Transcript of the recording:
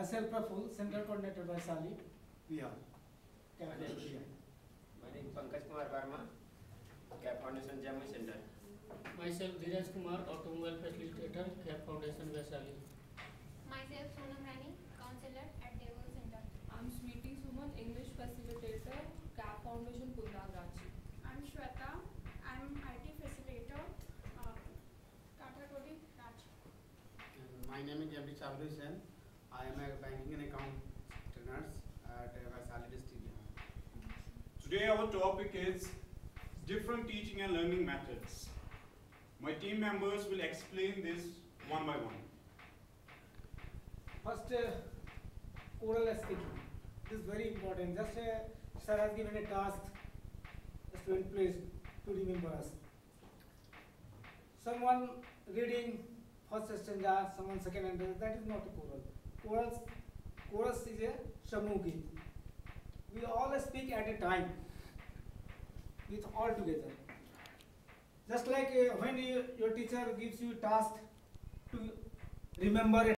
Myself Praful, Center Coordinator by Sali. Bihar. My name is Pankaj Kumar Verma, CAP Foundation Jammu Center. Myself Dheeraj Kumar, Automobile Facilitator, CAP Foundation Vaishali. Myself Sonam Rani, Counselor at Deval Center. I'm Sweetie Suman, English Facilitator, CAP Foundation Pundagraj. I'm Shweta. I'm IT Facilitator, Kathakodi, Raj. My name is Abdi Chavri Sen. I am a banking and account trainer at Vaishali district. Today our topic is different teaching and learning methods. My team members will explain this one by one. First, oral speaking. This is very important. Just sir has given a task, the student please to remember us. Someone reading first stanza, someone second stanza, that is not a choral. Chorus is a Shamu Geet. We all speak at a time, with all together. Just like when your teacher gives you task to remember